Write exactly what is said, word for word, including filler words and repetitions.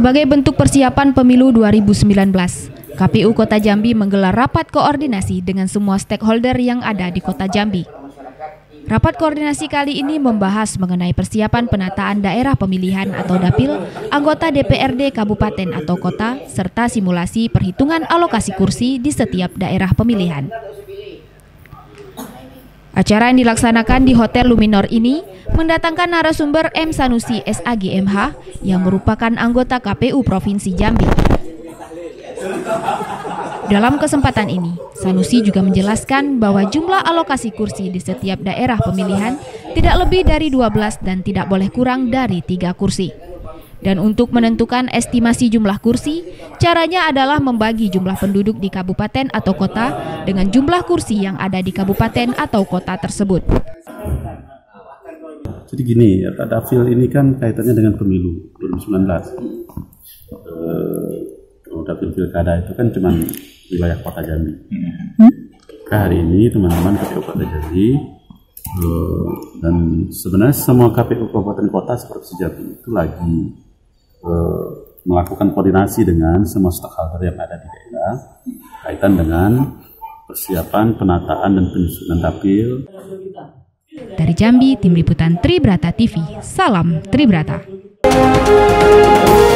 Sebagai bentuk persiapan pemilu dua ribu sembilan belas, K P U Kota Jambi menggelar rapat koordinasi dengan semua stakeholder yang ada di Kota Jambi. Rapat koordinasi kali ini membahas mengenai persiapan penataan daerah pemilihan atau dapil, anggota D P R D kabupaten atau kota, serta simulasi perhitungan alokasi kursi di setiap daerah pemilihan. Acara yang dilaksanakan di Hotel Luminor ini mendatangkan narasumber M. Sanusi S A G M H yang merupakan anggota K P U Provinsi Jambi. Dalam kesempatan ini, Sanusi juga menjelaskan bahwa jumlah alokasi kursi di setiap daerah pemilihan tidak lebih dari dua belas dan tidak boleh kurang dari tiga kursi. Dan untuk menentukan estimasi jumlah kursi, caranya adalah membagi jumlah penduduk di kabupaten atau kota dengan jumlah kursi yang ada di kabupaten atau kota tersebut. Jadi gini, dapil ini kan kaitannya dengan pemilu dua ribu sembilan belas. Eh, dapil pilkada itu kan cuma wilayah Kota Jambi. Nah, hari ini teman-teman K P U Kota Jambi eh, dan sebenarnya semua K P U kabupaten kota seperti Jambi itu lagi eh, melakukan koordinasi dengan semua stakeholder yang ada di daerah kaitan dengan persiapan penataan dan penyusunan dapil. Dari Jambi, Tim Liputan Tribrata T V. Salam Tribrata.